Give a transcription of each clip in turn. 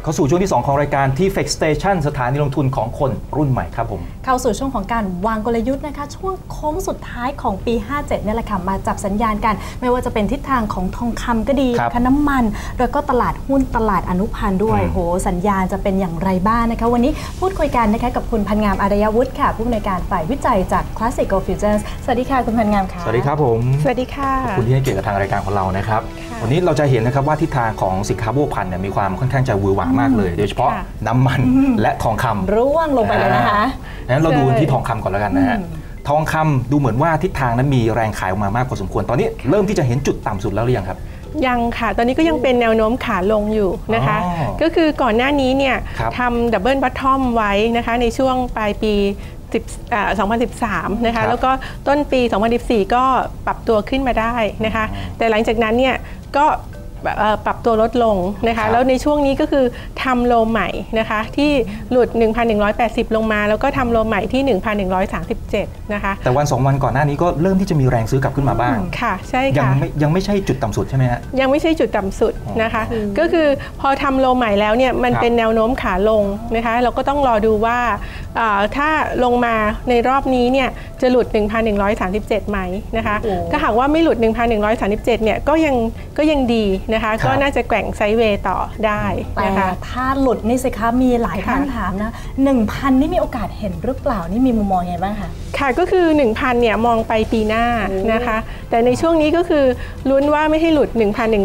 เข้าสู่ช่วงที่ 2 ของรายการที่ Flex Station สถานีลงทุนของคนรุ่นใหม่ครับผมเข้าสู่ช่วงของการวางกลยุทธ์นะคะช่วงโค้งสุดท้ายของปี 57เนี่ยแหละค่ะมาจับสัญญาณกันไม่ว่าจะเป็นทิศทางของทองคำก็ดีค่ะน้ำมันแล้วก็ตลาดหุ้นตลาดอนุพันธ์ด้วยโหสัญญาณจะเป็นอย่างไรบ้างนะคะวันนี้พูดคุยกันนะคะกับคุณพันงามอารยวุฒิค่ะผู้อำนวยการฝ่ายวิจัยจาก Classic Gold Futures สวัสดีค่ะคุณพันงามค่ะสวัสดีครับผมสวัสดีค่ะขอบคุณที่ให้เกียรติกับทางรายการของเรานะครับวันนี้เราจะเห็นนะครับว่าทิศทางของสินค้าโภคภัณฑ์เนี่ยมีความค่อนข้างจะหวือหวามากเลยโดยเฉพาะน้ำมันและทองคำร่วงลงไปเลยนะคะงั้นเราดูที่ทองคำก่อนแล้วกันนะฮะทองคำดูเหมือนว่าทิศทางนั้นมีแรงขายออกมามากพอสมควรตอนนี้เริ่มที่จะเห็นจุดต่ำสุดแล้วหรือยังครับยังค่ะตอนนี้ก็ยังเป็นแนวโน้มขาลงอยู่นะคะก็คือก่อนหน้านี้เนี่ยทำดับเบิลบอททอมไว้นะคะในช่วงปลายปี2013นะคะแล้วก็ต้นปี 2014 ก็ปรับตัวขึ้นมาได้นะคะแต่หลังจากนั้นเนี่ยก็ปรับตัวลดลงนะคะแล้วในช่วงนี้ก็คือทำโลใหม่นะคะที่หลุด 1,180 ลงมาแล้วก็ทำโลใหม่ที่ 1,137 นะคะแต่วัน2วันก่อนหน้านี้ก็เริ่มที่จะมีแรงซื้อกลับขึ้นมาบ้างค่ะใช่ค่ะยังไม่ใช่จุดต่ำสุดใช่ไหมฮะยังไม่ใช่จุดต่ำสุดนะคะก็คือพอทำโลใหม่แล้วเนี่ยมันเป็นแนวโน้มขาลงนะคะเราก็ต้องรอดูว่าถ้าลงมาในรอบนี้เนี่ยจะหลุด 1,137 ไหมนะคะถ้าหากว่าไม่หลุด 1,137 เนี่ยก็ยังดีนะคะก็น่าจะแกว่งไซด์เวย์ต่อได้นะคะถ้าหลุดนี่สิคะมีหลายท่านถามนะ 1,000 นี่มีโอกาสเห็นหรือเปล่านี่มีมุมมองยังไงบ้างคะค่ะก็คือ 1,000 เนี่ยมองไปปีหน้านะคะแต่ในช่วงนี้ก็คือลุ้นว่าไม่ให้หลุด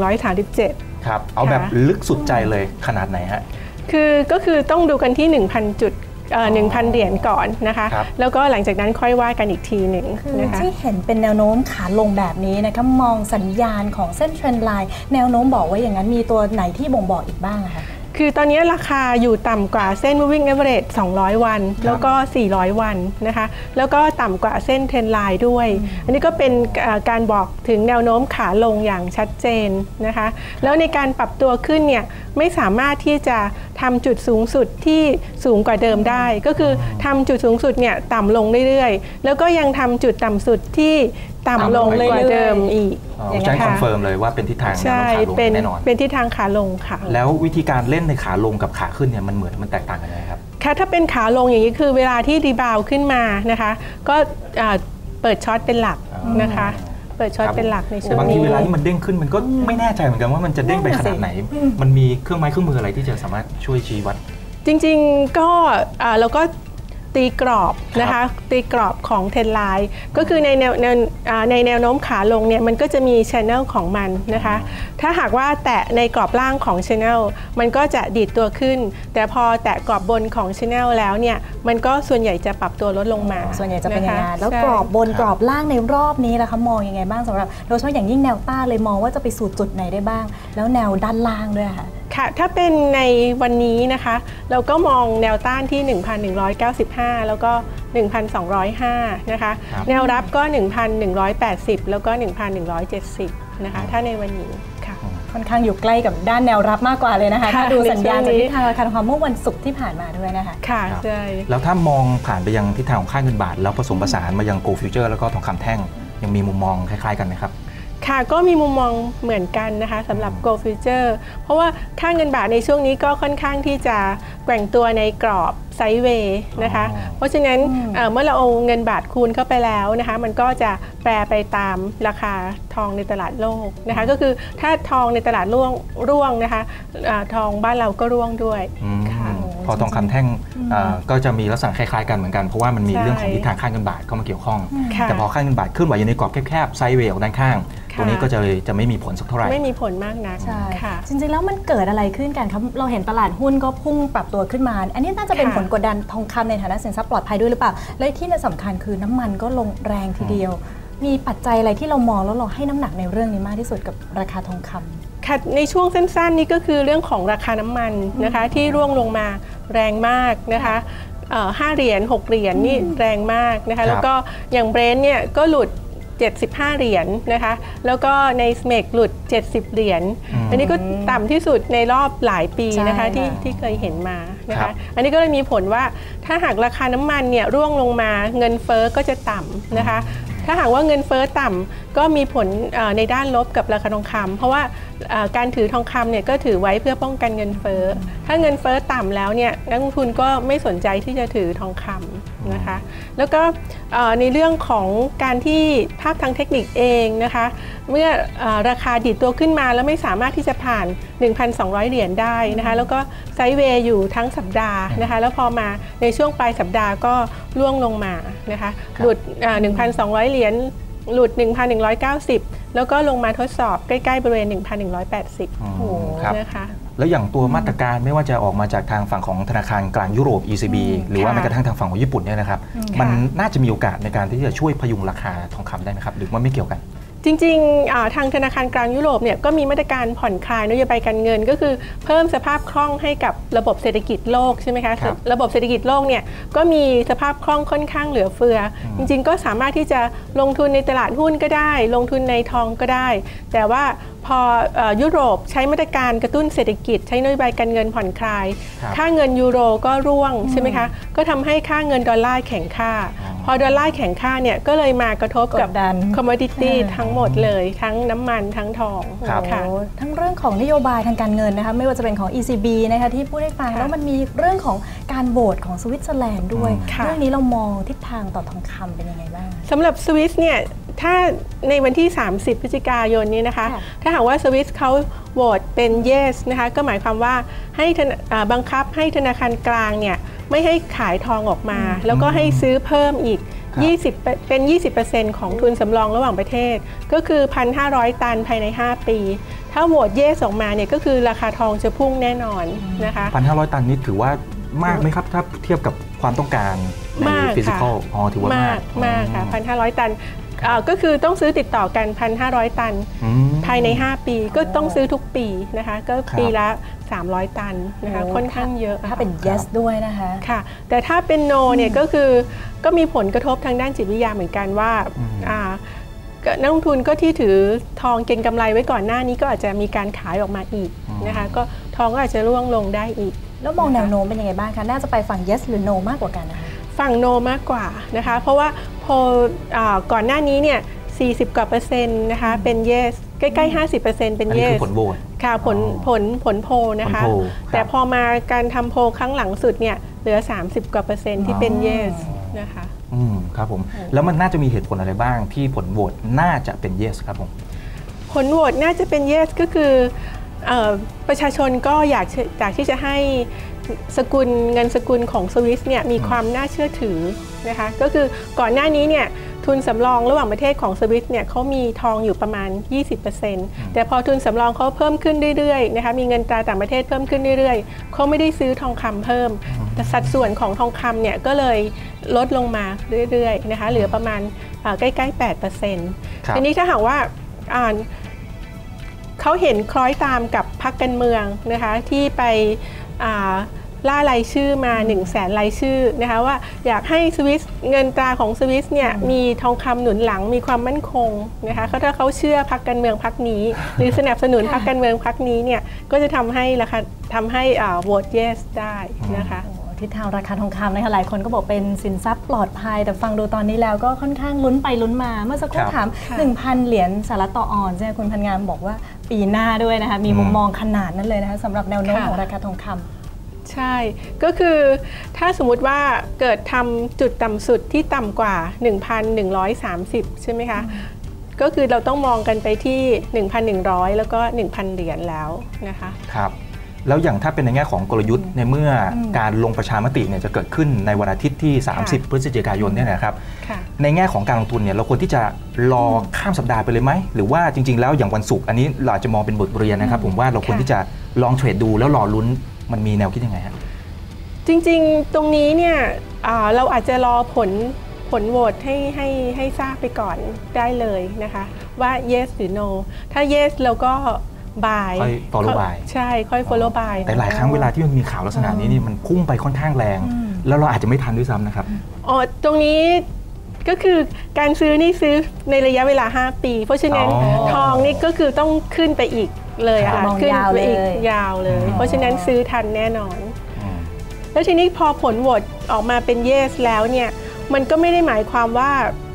1,137 ครับเอาแบบลึกสุดใจเลยขนาดไหนฮะก็คือต้องดูกันที่ 1,000 จุด1,000 เหรียญก่อนนะคะแล้วก็หลังจากนั้นค่อยว่ากันอีกทีหนึ่งนะคะที่เห็นเป็นแนวโน้มขาลงแบบนี้นะคะมองสัญญาณของเส้นเทรนด์ไลน์แนวโน้มบอกว่าอย่างนั้นมีตัวไหนที่บ่งบอกอีกบ้างคะคือตอนนี้ราคาอยู่ต่ำกว่าเส้น moving average 200 วันแล้วก็400 วันนะคะแล้วก็ต่ำกว่าเส้นเทรนด์ไลน์ด้วยอันนี้ก็เป็นการบอกถึงแนวโน้มขาลงอย่างชัดเจนนะคะแล้วในการปรับตัวขึ้นเนี่ยไม่สามารถที่จะทำจุดสูงสุดที่สูงกว่าเดิมได้ก็คือทำจุดสูงสุดเนี่ยต่ำลงเรื่อยๆแล้วก็ยังทำจุดต่ำสุดที่ต่ำลงกว่าเดิมอีกใช่คอนเฟิร์มเลยว่าเป็นทิศทางขาลงแน่นอนเป็นทิศทางขาลงค่ะแล้ววิธีการเล่นในขาลงกับขาขึ้นเนี่ยมันแตกต่างกันยังไงครับค่ะถ้าเป็นขาลงอย่างนี้คือเวลาที่รีบาวขึ้นมานะคะก็เปิดช็อตเป็นหลักนะคะเปิดช็อตเป็นหลักในช่วงนี้บางทีเวลาที่มันเด้งขึ้นมันก็ไม่แน่ใจเหมือนกันว่ามันจะเด้งไปขนาดไหนมันมีเครื่องไม้เครื่องมืออะไรที่จะสามารถช่วยชี้วัดจริงๆก็เราก็ตีกรอบนะคะตีกรอบของเทรนด์ไลน์ก็คือในแนวโน้มขาลงเนี่ยมันก็จะมี channel ของมันนะคะถ้าหากว่าแตะในกรอบล่างของ channel มันก็จะดีดตัวขึ้นแต่พอแตะกรอบบนของ channel แล้วเนี่ยมันก็ส่วนใหญ่จะปรับตัวลดลงมาส่วนใหญ่จะเป็นอย่างนั้นแล้วกรอบบนกรอบล่างในรอบนี้นะคะมองยังไงบ้างสำหรับโดยเฉพาะอย่างยิ่งแนวต้านเลยมองว่าจะไปสู่จุดไหนได้บ้างแล้วแนวด้านล่างด้วยค่ะค่ะถ้าเป็นในวันนี้นะคะเราก็มองแนวต้านที่ 1,195 แล้วก็ 1,205 นะคะแนวรับก็ 1,180 แล้วก็ 1,170 นะคะถ้าในวันนี้ค่ะค่อนข้างอยู่ใกล้กับด้านแนวรับมากกว่าเลยนะคะถ้าดูสัญญาณจากทิศทางราคาทองคำเมื่อวันศุกร์ที่ผ่านมาด้วยนะคะค่ะใช่แล้วถ้ามองผ่านไปยังทิศทางของค่าเงินบาทแล้วผสมผสานมายัง Gold Future แล้วก็ทองคำแท่งยังมีมุมมองคล้ายๆกันไหมครับค่ะก็มีมุมมองเหมือนกันนะคะสำหรับ Gold Future เพราะว่าค่าเงินบาทในช่วงนี้ก็ค่อนข้างที่จะแกว่งตัวในกรอบไซด์เวย์นะคะเพราะฉะนั้นเมื่อเราเอาเงินบาทคูณเข้าไปแล้วนะคะมันก็จะแปรไปตามราคาทองในตลาดโลกนะคะก็คือถ้าทองในตลาดร่วงนะคะทองบ้านเราก็ร่วงด้วยพอทองคำแท่งก็จะมีลักษณะคล้ายๆกันเหมือนกันเพราะว่ามันมีเรื่องของทิศทางค่าเงินบาทเข้ามาเกี่ยวข้องแต่พอค่าเงินบาทขึ้นไหวอยู่ในกรอบแคบๆไซด์เวย์ออกด้านข้างตัวนี้ก็จะไม่มีผลสักเท่าไหร่ไม่มีผลมากนักใช่จริงๆแล้วมันเกิดอะไรขึ้นกันครับเราเห็นตลาดหุ้นก็พุ่งปรับตัวขึ้นมาอันนี้น่าจะเป็นผลกดดันทองคำในฐานะสินทรัพย์ปลอดภัยด้วยหรือเปล่าและที่สำคัญคือน้ำมันก็ลงแรงทีเดียวมีปัจจัยอะไรที่เรามองแล้วเราให้น้ำหนักในเรื่องนี้มากที่สุดกับราคาทองคำค่ะในช่วงสั้นๆนี้ก็คือเรื่องของราคาน้ำมันนะคะที่ร่วงลงมาแรงมากนะคะ5 เหรียญ 6 เหรียญนี่แรงมากนะคะแล้วก็อย่างเบรนท์เนี่ยก็หลุด75 เหรียญนะคะแล้วก็ในสเมกหลุด70 เหรียญอันนี้ก็ต่ำที่สุดในรอบหลายปีนะคะที่เคยเห็นมานะคะอันนี้ก็เลยมีผลว่าถ้าหากราคาน้ำมันเนี่ยร่วงลงมาเงินเฟ้อก็จะต่ำนะคะถ้าหากว่าเงินเฟ้อต่ำก็มีผลในด้านลบกับราคาทองคำเพราะว่าการถือทองคำเนี่ยก็ถือไว้เพื่อป้องกันเงินเฟ้อถ้าเงินเฟ้อต่ำแล้วเนี่ยนักลงทุนก็ไม่สนใจที่จะถือทองคำนะคะแล้วก็ในเรื่องของการที่ภาพทางเทคนิคเองนะคะเมื่อราคาดีดตัวขึ้นมาแล้วไม่สามารถที่จะผ่าน 1,200 เหรียญได้นะคะแล้วก็ไซด์เวย์อยู่ทั้งสัปดาห์นะคะแล้วพอมาในช่วงปลายสัปดาห์ก็ร่วงลงมานะคะหลุด 1,200 เหรียญหลุด 1,190 แล้วก็ลงมาทดสอบใกล้ๆบริเวณ 1,180 นะคะแล้วอย่างตัวมาตรการไม่ว่าจะออกมาจากทางฝั่งของธนาคารกลางยุโรป ECB หรือว่าแม้กระทั่งทางฝั่งของญี่ปุ่นเนี่ยนะครับมันน่าจะมีโอกาสในการที่จะช่วยพยุงราคาทองคำได้ไหมครับหรือว่าไม่เกี่ยวกันจริงๆทางธนาคารกลางยุโรปเนี่ยก็มีมาตรการผ่อนคลายนโยบายการเงินก็คือเพิ่มสภาพคล่องให้กับระบบเศรษฐกิจโลกใช่ไหมคะระบบเศรษฐกิจโลกเนี่ยก็มีสภาพคล่องค่อนข้างเหลือเฟือจริงๆก็สามารถที่จะลงทุนในตลาดหุ้นก็ได้ลงทุนในทองก็ได้แต่ว่าพอยุโรปใช้มาตรการกระตุ้นเศรษฐกิจใช้นโยบายการเงินผ่อนคลายค่าเงินยูโรก็ร่วงใช่ไหมคะก็ทำให้ค่าเงินดอลลาร์แข็งค่าพอดอลลาร์แข็งค่าเนี่ยก็เลยมากระทบกับคอมมอดิตี้ทั้งหมดเลยทั้งน้ำมันทั้งทองค่ะทั้งเรื่องของนโยบายทางการเงินนะคะไม่ว่าจะเป็นของ ECB นะคะที่พูดให้ฟังแล้วมันมีเรื่องของการโหวตของสวิตเซอร์แลนด์ด้วยเรื่องนี้เรามองทิศทางต่อทองคำเป็นยังไงบ้างสำหรับสวิสเนี่ยถ้าในวันที่30พฤศจิกายนนี้นะคะถ้าหากว่าสวิสเขาโหวตเป็น yes นะคะก็หมายความว่าให้บังคับให้ธนาคารกลางเนี่ยไม่ให้ขายทองออกมาแล้วก็ให้ซื้อเพิ่มอีกเป็น 20% ของทุนสำรองระหว่างประเทศก็คือ 1,500 ตันภายใน5ปีถ้าโหวต yes ออกมาเนี่ยก็คือราคาทองจะพุ่งแน่นอนนะคะ 1,500 ตันนี้ถือว่ามากไหมครับถ้าเทียบกับความต้องการในฟิสิกอลถือว่ามากค่ะ 1,500 ตันก็คือต้องซื้อติดต่อกัน 1,500 ตันภายใน5ปีก็ต้องซื้อทุกปีนะคะก็ปีละ300 ตันนะคะค่อนข้างเยอะถ้าเป็น yes ด้วยนะคะค่ะแต่ถ้าเป็น no เนี่ยก็คือก็มีผลกระทบทางด้านจิตวิทยาเหมือนกันว่านักลงทุนก็ที่ถือทองเก็งกำไรไว้ก่อนหน้านี้ก็อาจจะมีการขายออกมาอีกนะคะก็ทองก็อาจจะร่วงลงได้อีกแล้วมองแนวโน้มเป็นยังไงบ้างคะน่าจะไปฝั่ง yes หรือ no มากกว่ากันนะคะฝั่ง no มากกว่านะคะเพราะว่าพอก่อนหน้านี้เนี่ย40 กว่า% นะคะเป็น yes ใกล้ๆ 50% เป็น yes ผลโหวตค่ะผลโพลนะคะแต่พอมาการทำโพลครั้งหลังสุดเนี่ยเหลือ30 กว่า%ที่เป็น yes นะคะครับผมแล้วมันน่าจะมีเหตุผลอะไรบ้างที่ผลโหวตน่าจะเป็น yes ครับผมผลโหวตน่าจะเป็น yes ก็คือประชาชนก็อยากที่จะให้เงินสกุลของสวิสเนี่ยมีความน่าเชื่อถือนะคะก็คือก่อนหน้านี้เนี่ยทุนสำรองระหว่างประเทศของสวิสเนี่ยเขามีทองอยู่ประมาณ 20% แต่พอทุนสำรองเขาเพิ่มขึ้นเรื่อยๆนะคะมีเงินตราต่างประเทศเพิ่มขึ้นเรื่อยๆเขาไม่ได้ซื้อทองคำเพิ่มแต่สัดส่วนของทองคำเนี่ยก็เลยลดลงมาเรื่อยๆนะคะเหลือประมาณใกล้ๆ 8% ทีนี้ถ้าหากว่าเขาเห็นคล้อยตามกับพรรคการเมืองนะคะที่ไปล่ารายชื่อมา 100,000 รายชื่อนะคะว่าอยากให้สวิสเงินตราของสวิสเนี่ยมีทองคำหนุนหลังมีความมั่นคงนะคะถ้าเขาเชื่อพรรคการเมืองพรรคนี้หรือสนับสนุนพรรคการเมืองพรรคนี้เนี่ยก็จะทำให้โหวต yes ได้นะคะทิศทางราคาทองคำนะคะหลายคนก็บอกเป็นสินทรัพย์ปลอดภัยแต่ฟังดูตอนนี้แล้วก็ค่อนข้างลุ้นไปลุ้นมาเมื่อสักครู่ถาม 1,000 เหรียญสหรัฐต่อออนซ์คุณพันงามบอกว่าปีหน้าด้วยนะคะมีมุมมองขนาดนั้นเลยนะคะสำหรับแนวโน้มของราคาทองคำใช่ก็คือถ้าสมมุติว่าเกิดทำจุดต่ำสุดที่ต่ำกว่า 1,130 ใช่ไหมคะก็คือเราต้องมองกันไปที่ 1,100 แล้วก็ 1,000 เหรียญแล้วนะคะครับแล้วอย่างถ้าเป็นในแง่ของกลยุทธ์ในเมื่อการลงประชามติเนี่ยจะเกิดขึ้นในวันอาทิตย์ที่30พฤศจิกายนเนี่ยนะครับในแง่ของการลงทุนเนี่ยเราควรที่จะรอข้ามสัปดาห์ไปเลยไหมหรือว่าจริงๆแล้วอย่างวันศุกร์อันนี้เราจะมองเป็นบทเรียนนะครับผมว่าเราควรที่จะลองเทรดดูแล้วรอลุ้นมันมีแนวคิดยังไงฮะจริงๆตรงนี้เนี่ยเราอาจจะรอผลโหวตให้ทราบไปก่อนได้เลยนะคะว่า yes หรือ no ถ้า yes เราก็ค่อย follow by ใช่ค่อย follow by แต่หลายครั้งเวลาที่มันมีข่าวลักษณะนี้นี่มันพุ่งไปค่อนข้างแรงแล้วเราอาจจะไม่ทันด้วยซ้ำนะครับตรงนี้ก็คือการซื้อนี่ซื้อในระยะเวลา5ปีเพราะฉะนั้นทองนี่ก็คือต้องขึ้นไปอีกเลยค่ะขึ้นไปอีกยาวเลยเพราะฉะนั้นซื้อทันแน่นอนแล้วทีนี้พอผลโหวตออกมาเป็น yes แล้วเนี่ยมันก็ไม่ได้หมายความว่า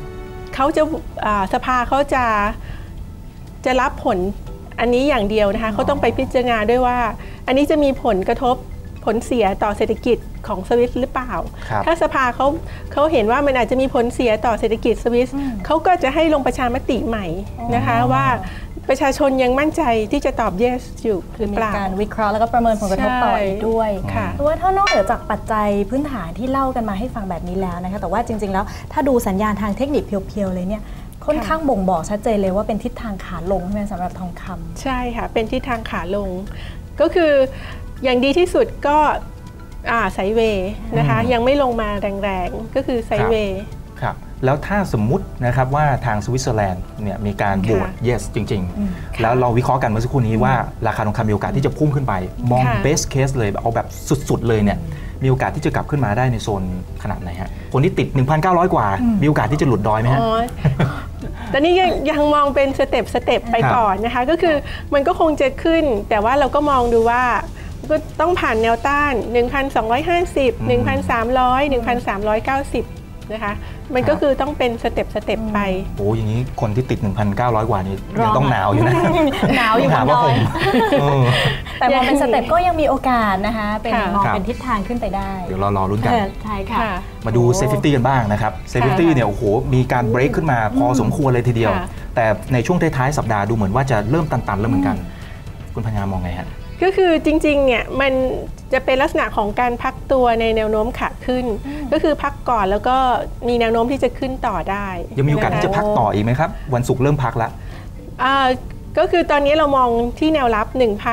เขาจะสภาเขาจะรับผลอันนี้อย่างเดียวนะคะเขาต้องไปพิจารณาด้วยว่าอันนี้จะมีผลกระทบผลเสียต่อเศรษฐกิจของสวิสหรือเปล่าถ้าสภาเขาเห็นว่ามันอาจจะมีผลเสียต่อเศรษฐกิจสวิสเขาก็จะให้ลงประชามติใหม่นะคะว่าประชาชนยังมั่นใจที่จะตอบ yes อยู่หรือเปล่ามีการวิเคราะห์แล้วก็ประเมินผลกระทบต่ออีกด้วยเพราะว่าถ้านอกเหนือจากปัจจัยพื้นฐานที่เล่ากันมาให้ฟังแบบนี้แล้วนะคะแต่ว่าจริงๆแล้วถ้าดูสัญญาณทางเทคนิคเพียวๆเลยเนี่ยค่อนข้างบ่งบอกชัดเจนเลยว่าเป็นทิศทางขาลงใช่ไหมสำหรับทองคำใช่ค่ะเป็นทิศทางขาลงก็คืออย่างดีที่สุดก็ไซด์เวย์นะคะยังไม่ลงมาแรงๆก็คือไซด์เวย์ครับแล้วถ้าสมมุตินะครับว่าทางสวิตเซอร์แลนด์เนี่ยมีการโหวต yes จริงๆแล้วเราวิเคราะห์กันเมื่อสักครู่นี้ว่าราคาทองคำมีโอกาสที่จะพุ่งขึ้นไปมอง best case เลยเอาแบบสุดๆเลยเนี่ยมีโอกาสที่จะกลับขึ้นมาได้ในโซนขนาดไหนฮะคนที่ติด 1,900 กว่ามีโอกาสที่จะหลุดดอยไหมฮะตอนนี้ยังมองเป็นสเต็ปไปก่อนนะคะก็คือมันก็คงจะขึ้นแต่ว่าเราก็มองดูว่าก็ต้องผ่านแนวต้าน 1,250 1,300 1,390 นะคะมันก็คือต้องเป็นสเต็ปไปโอ้อย่างนี้คนที่ติด 1,900 กว่านี้ยังต้องหนาวอยู่นะหนาวอยู่บนดอยแต่มองเป็นสเต็ปก็ยังมีโอกาสนะคะเป็นมองเป็นทิศทางขึ้นไปได้เดี๋ยวรอลุ้นกันใช่ค่ะมาดูเซฟตี้กันบ้างนะครับเซฟตี้เนี่ยโอ้โหมีการเบรกขึ้นมาพอสมควรเลยทีเดียวแต่ในช่วงท้ายๆสัปดาห์ดูเหมือนว่าจะเริ่มตันๆแล้วเหมือนกันคุณพญามองไงฮะก็คือจริงๆเนี่ยมันจะเป็นลักษณะของการพักตัวในแนวโน้มขาขึ้นก็คือพักก่อนแล้วก็มีแนวโน้มที่จะขึ้นต่อได้ยังมีโอกาสที่จะพักต่ออีกไหมครับวันศุกร์เริ่มพักแล้วก็คือตอนนี้เรามองที่แนวรับ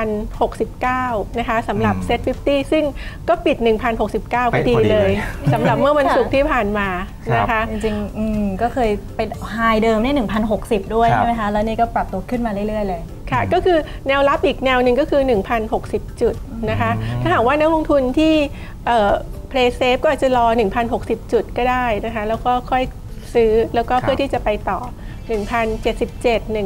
1,069 นะคะสำหรับเซ็ต50ซึ่งก็ปิด 1,069 พอดีเลยสำหรับเมื่อวันศุกร์ที่ผ่านมานะคะจริงๆก็เคยเป็นไฮเดิมเนี่ย 1,060 ด้วยใช่ไหมคะแล้วนี่ก็ปรับตัวขึ้นมาเรื่อยๆเลยค่ะก็คือแนวรับอีกแนวหนึ่งก็คือ 1,060 จุดนะคะถ้าหากว่านักลงทุนที่play safe ก็อาจจะรอ 1,060 จุดก็ได้นะคะแล้วก็ค่อยซื้อแล้วก็เพื่อที่จะไปต่อ 1,077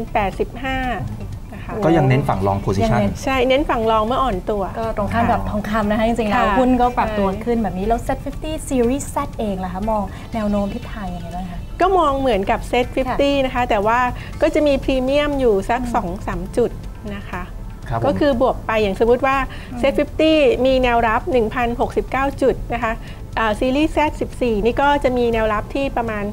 1,085 นะคะก็ยังเน้นฝั่ง long position ใช่เน้นฝั่ง long เมื่ออ่อนตัวก็ตรงข้ามกับทองคำนะคะจริงๆแล้วหุ้นก็ปรับตัวขึ้นแบบนี้แล้ว Set 50 Series Z เองล่ะคะมองแนวโน้มทิศทางยังไงบ้างคะก็มองเหมือนกับ Set 50 นะคะแต่ว่าก็จะมีพรีเมียมอยู่สัก 2-3 จุดนะคะก็คือบวกไปอย่างสมมติว่า Set 50 มีแนวรับ 1,069 จุดนะคะซีรีส์ Z14 นี่ก็จะมีแนวรับที่ประมาณ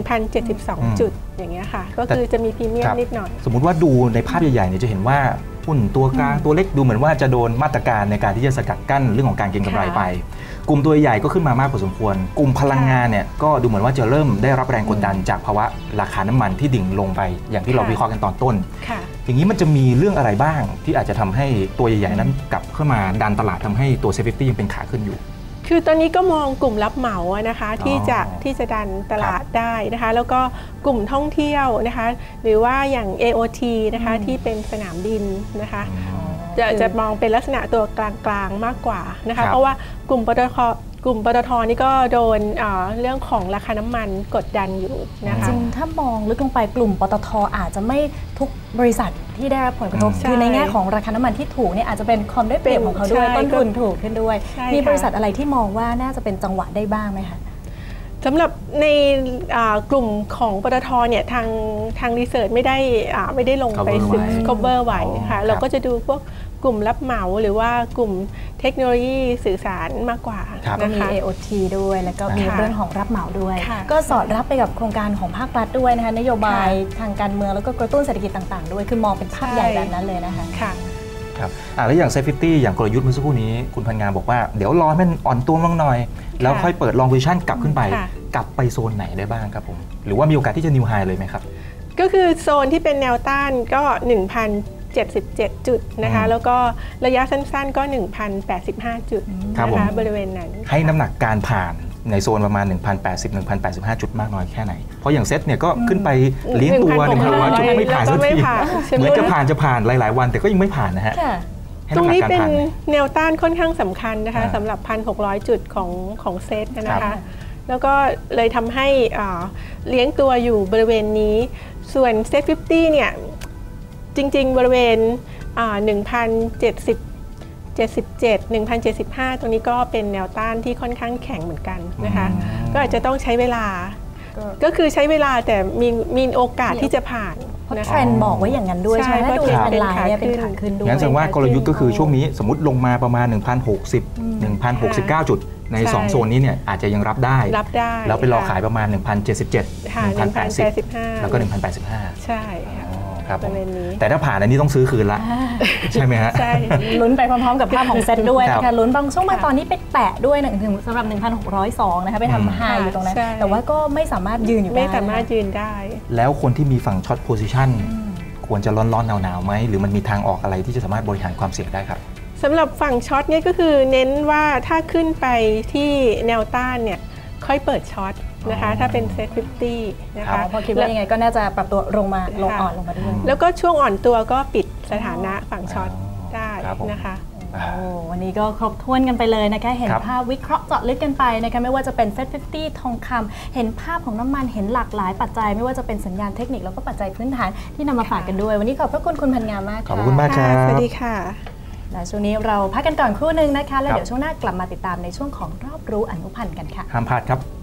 1,072 จุดอย่างเงี้ยค่ะก็คือจะมีพรีเมียมนิดหน่อยสมมุติว่าดูในภาพใหญ่ๆเนี่ยจะเห็นว่าหุ้นตัวกลางตัวเล็กดูเหมือนว่าจะโดนมาตรการในการที่จะสกัดกั้นเรื่องของการเก็งกำไรไปกลุ่มตัวใหญ่ก็ขึ้นมามากพอสมควรกลุ่มพลังงานเนี่ยก็ดูเหมือนว่าจะเริ่มได้รับแรงกดดันจากภาวะราคาน้ำมันที่ดิ่งลงไปอย่างที่เราวิเคราะห์กันตอนต้นอย่างนี้มันจะมีเรื่องอะไรบ้างที่อาจจะทำให้ตัวใหญ่ๆนั้นกลับเข้ามาดันตลาดทำให้ตัวเซฟตี้ยังเป็นขาขึ้นอยู่คือตอนนี้ก็มองกลุ่มรับเหมานะคะที่จะดันตลาดได้นะคะแล้วก็กลุ่มท่องเที่ยวนะคะหรือว่าอย่าง AOT นะคะที่เป็นสนามบินนะคะจะมองเป็นลักษณะตัวกลางๆมากกว่านะคะเพราะว่ากลุ่มปตท.นี่ก็โดนเรื่องของราคาน้ำมันกดดันอยู่นะคะจริงถ้ามองลึกลงไปกลุ่มปตท.อาจจะไม่ทุกบริษัทที่ได้รับผลกระทบคือในแง่ของราคาน้ำมันที่ถูกเนี่ยอาจจะเป็นความได้เปรียบของเขาด้วยต้นทุนถูกขึ้นด้วยมีบริษัทอะไรที่มองว่าน่าจะเป็นจังหวะได้บ้างไหมคะสำหรับในกลุ่มของปตท.เนี่ยทางรีเสิร์ชไม่ได้ลงไปcover ไว้ค่ะเราก็จะดูพวกกลุ่มรับเหมาหรือว่ากลุ่มเทคโนโลยีสื่อสารมากกว่าก็มี AOT ด้วยแล้วก็มีเรื่องของรับเหมาด้วยก็สอดรับไปกับโครงการของภาครัฐด้วยนะคะนโยบายทางการเมืองแล้วก็กระตุ้นเศรษฐกิจต่างๆด้วยคือมองเป็นภาพใหญ่แบบนั้นเลยนะคะครับแล้วอย่าง Safety อย่างกลยุทธ์เมื่อสักครู่นี้คุณพันงามบอกว่าเดี๋ยวรอให้มันอ่อนตัวลงหน่อยแล้วค่อยเปิด long position กลับขึ้นไปกลับไปโซนไหนได้บ้างครับผมหรือว่ามีโอกาสที่จะ new high เลยไหมครับก็คือโซนที่เป็นแนวต้านก็ 1,077 จุดนะคะแล้วก็ระยะสั้นๆก็ 1,085 จุดนะคะบริเวณนั้นให้น้ำหนักการผ่านในโซนประมาณ 1,080-1,085 จุดมากน้อยแค่ไหนเพราะอย่างเซตเนี่ยก็ขึ้นไปเลี้ยงตัว 1,600 จุดไม่ผ่านสักทีเหมือนจะผ่านหลายๆวันแต่ก็ยังไม่ผ่านนะฮะตรงนี้เป็นแนวต้านค่อนข้างสำคัญนะคะสำหรับ 1,600 จุดของเซตนะคะแล้วก็เลยทำให้เลี้ยงตัวอยู่บริเวณนี้ส่วนเซต50เนี่ยจริงๆบริเวณ 1,077 1,075 ตรงนี้ก็เป็นแนวต้านที่ค่อนข้างแข็งเหมือนกันนะคะก็อาจจะต้องใช้เวลาก็คือใช้เวลาแต่มีโอกาสที่จะผ่านเพราะเทรนด์บอกไว้อย่างนั้นด้วยใช่ไหมถ้าดูเป็นลายเนี่ยเป็นขาขึ้นด้วยงั้นแสดงว่ากลยุทธ์ก็คือช่วงนี้สมมติลงมาประมาณ 1,060 1,069 จุดใน2โซนนี้เนี่ยอาจจะยังรับได้แล้วไปรอขายประมาณ 1,077 1,080 แล้วก็ 1,085 ใช่ครับแต่ถ้าผ่านอันนี้ต้องซื้อคืนละใช่ไหมฮะใช่ลุ้นไปพร้อมๆกับภาพของเซตด้วยนะคะลุ้นบางช่วงมาตอนนี้ไปแตะด้วยถึงสำหรับ 1,602 นะคะไปทำไฮอยู่ตรงนั้นแต่ว่าก็ไม่สามารถยืนอยู่ได้ไม่สามารถยืนได้แล้วคนที่มีฝั่งช็อตโพซิชันควรจะร้อนๆหนาวๆไหมหรือมันมีทางออกอะไรที่จะสามารถบริหารความเสี่ยงได้ครับสำหรับฝั่งช็อตเนี่ยก็คือเน้นว่าถ้าขึ้นไปที่แนวต้านเนี่ยค่อยเปิดช็อตนะคะถ้าเป็นเซ็ต50นะคะพอคิดว่ายังไงก็น่าจะปรับตัวลงอ่อนลงมาด้วยแล้วก็ช่วงอ่อนตัวก็ปิดสถานะฝั่งช็อตได้นะคะวันนี้ก็ครบถ้วนกันไปเลยนะคะเห็นภาพวิเคราะห์เจาะลึกกันไปนะคะไม่ว่าจะเป็นเซ็ต50ทองคำเห็นภาพของน้ำมันเห็นหลากหลายปัจจัยไม่ว่าจะเป็นสัญญาณเทคนิคแล้วก็ปัจจัยพื้นฐานที่นำมาฝากกันด้วยวันนี้ขอบพระคุณคุณพันงามมากขอบคุณมากครับสวัสดีค่ะและช่วงนี้เราพักกันก่อนครู่นึงนะคะแล้วเดี๋ยวช่วงหน้ากลับมาติดตามในช่วงของรอบรู้อนุพันธ์กันค่ะห้ามพลาดครับ